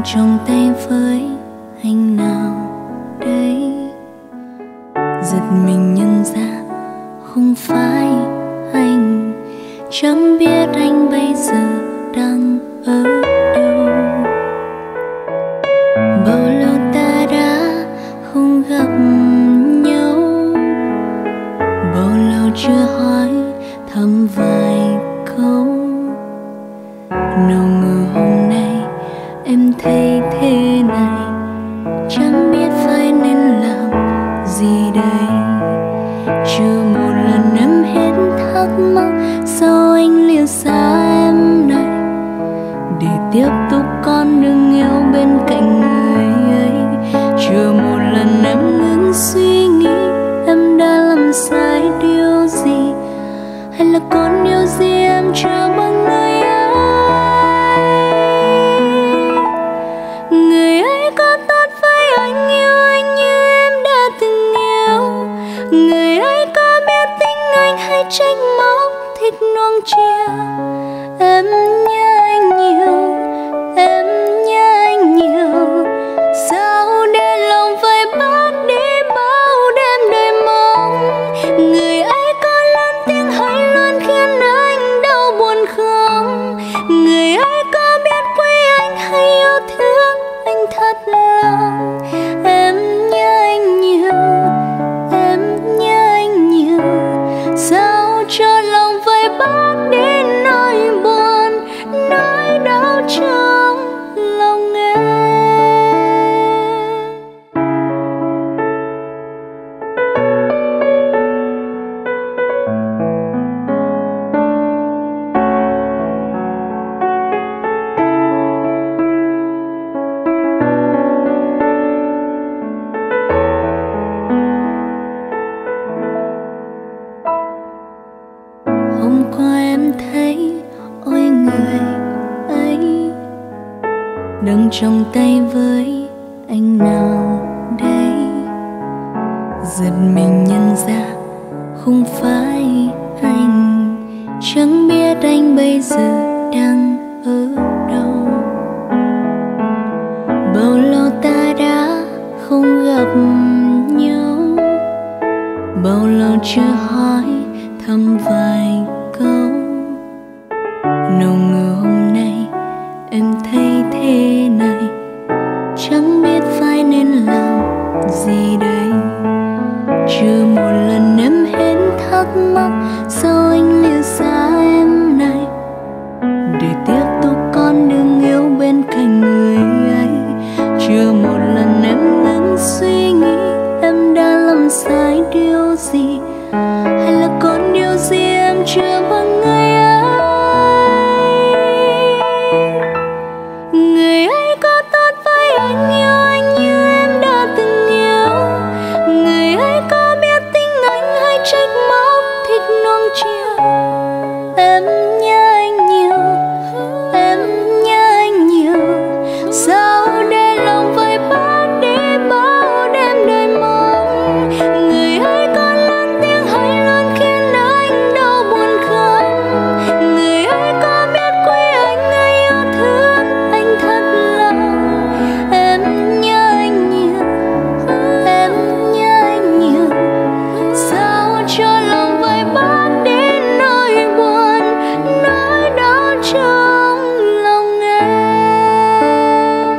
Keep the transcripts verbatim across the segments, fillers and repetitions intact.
trong tay với anh nào đấy. Giật mình nhận ra không phải anh, chẳng biết anh bây giờ đang ở đâu. Bao lâu ta đã không gặp nhau, bao lâu chưa hỏi thăm vài câu. Nào ngờ hôm nay em thấy thế này, chẳng biết phải nên làm gì đây. Chưa một lần em hết thắc mắc sao anh lìa xa em này, để tiếp tục con đường yêu bên cạnh người ấy. Chưa một lần em ngừng suy nghĩ em đã làm sai điều gì, hay là còn điều gì em chưa bằng người ấy. Người ấy có tốt với anh, yêu anh như em đã từng yêu. Người ấy có biết tính anh hay trách móc thích nuông chiều. Em nhớ anh nhiều, em nhớ anh nhiều. Sao để lòng vơi bớt đi bao đêm đầy mong. Người ấy có lớn tiếng hay luôn khiến anh đau buồn không. Người ấy có biết quý anh hay yêu thương anh thật lòng. Em nhớ anh nhiều, em nhớ anh nhiều. Sao cho lòng vơi bớt đi nỗi buồn, nỗi đau trong lòng em. Hôm qua em thấy ôi người ấy đang trong tay với anh nào đấy. Giật mình nhận ra không phải anh, chẳng biết anh bây giờ đang ở đâu. Bao lâu ta đã không gặp nhau, bao lâu chưa hỏi thăm vài câu. Nào ngờ hôm nay em thấy thế này, chẳng biết phải nên làm gì đây. Chưa một lần em hết thắc mắc sao anh lìa xa em này, để tiếp tục con đường yêu bên cạnh người ấy. Chưa một lần em ngừng suy nghĩ em đã làm sai điều gì, hay là còn điều gì em chưa bằng người ấy. Người ấy có tốt với anh, yêu anh như em đã từng yêu. Người ấy có biết tính anh hay trách móc thích nuông chiều. Em nhớ anh nhiều, em nhớ anh nhiều. Sao để lòng vơi bớt đi bao đêm đầy mong. Người ấy có lớn tiếng hay luôn khiến anh đau buồn không. Người ấy có biết quý anh hay yêu thương anh thật lòng. Em nhớ anh nhiều, em nhớ anh nhiều. Sao cho lòng vơi bớt đi nỗi buồn, nỗi đau trong lòng em.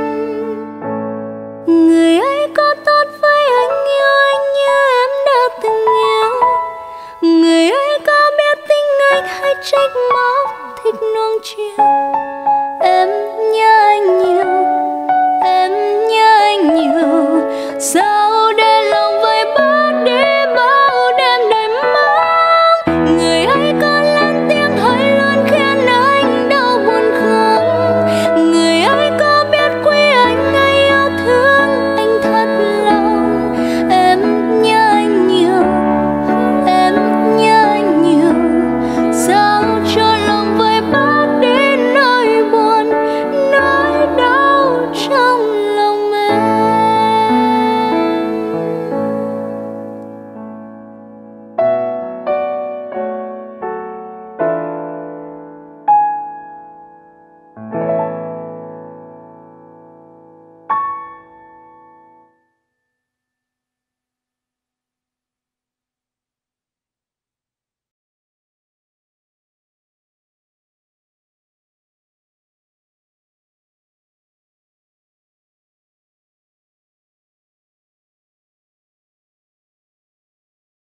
Người ấy có tốt với anh, yêu anh như em đã từng yêu. Người ấy có biết tính anh hay trách móc thích nuông chiều. Em nhớ anh